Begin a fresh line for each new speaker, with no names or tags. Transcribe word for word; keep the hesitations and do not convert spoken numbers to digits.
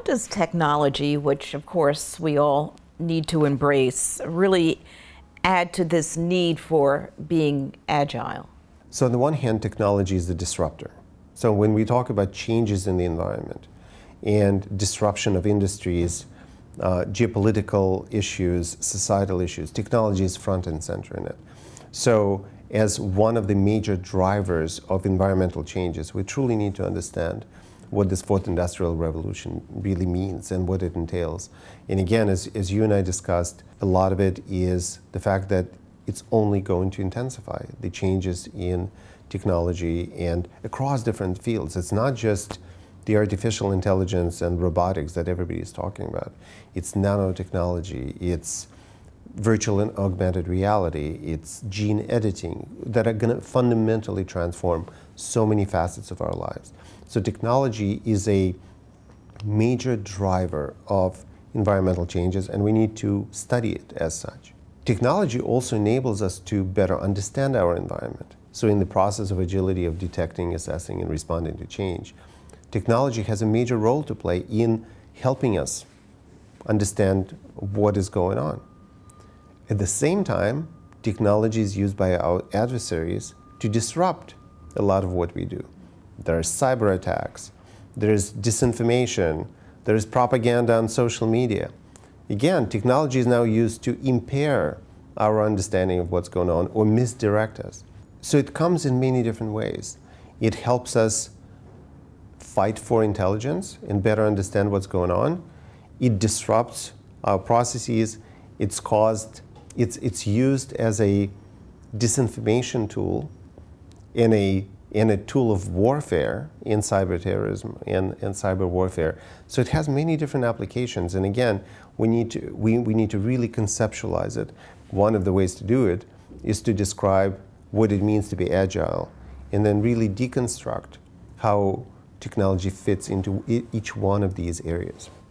does technology, which of course we all need to embrace, really add to this need for being agile?
So on the one hand, technology is the disruptor. So when we talk about changes in the environment and disruption of industries, uh, geopolitical issues, societal issues, technology is front and center in it. So as one of the major drivers of environmental changes, we truly need to understand what this fourth industrial revolution really means and what it entails. And again, as, as you and I discussed, a lot of it is the fact that it's only going to intensify the changes in technology and across different fields. It's not just the artificial intelligence and robotics that everybody is talking about. It's nanotechnology, it's virtual and augmented reality, it's gene editing that are going to fundamentally transform so many facets of our lives. So technology is a major driver of environmental changes, and we need to study it as such. Technology also enables us to better understand our environment. So in the process of agility of detecting, assessing, and responding to change, technology has a major role to play in helping us understand what is going on. At the same time, technology is used by our adversaries to disrupt a lot of what we do. There are cyber attacks, there is disinformation, there is propaganda on social media. Again, technology is now used to impair our understanding of what's going on or misdirect us. So it comes in many different ways. It helps us fight for intelligence and better understand what's going on. It disrupts our processes. It's caused, it's, it's used as a disinformation tool in a in a tool of warfare in cyber terrorism and, and cyber warfare. So it has many different applications. And again, we need to, we, we need to really conceptualize it. One of the ways to do it is to describe what it means to be agile and then really deconstruct how technology fits into each one of these areas.